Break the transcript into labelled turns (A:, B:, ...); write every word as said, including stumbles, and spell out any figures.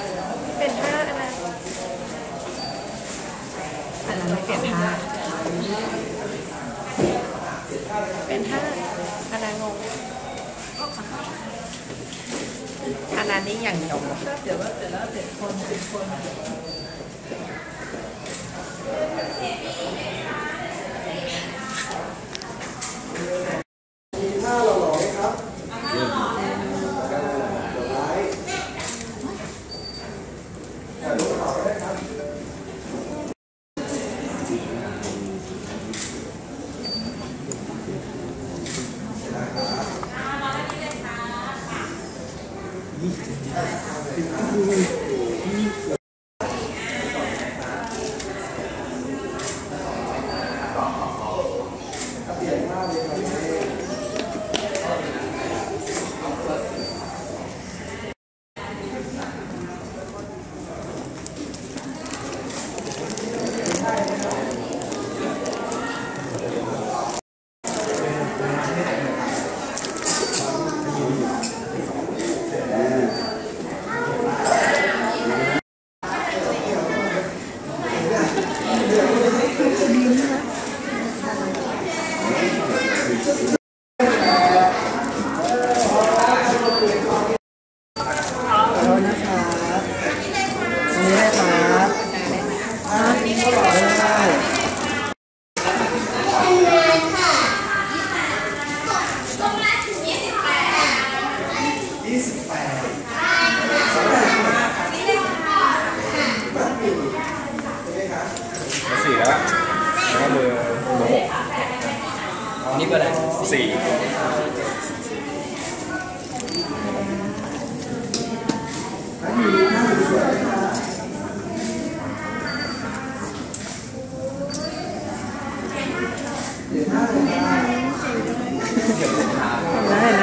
A: เป็นท่าอะไรอันนั้นไม่เปลี่ยนท่าเป็นท่าอันนั้นงงอันนั้นนี่อย่างยงเดี๋ยวว่าเดี๋ยวแล้วเดี๋ยวคนเดี๋ยวคน
B: มีท่าหล่อๆไหมครับ
C: สี่แล้วแล้วก็มือมือหกนี่เบอร์อะไรสี่
A: ได้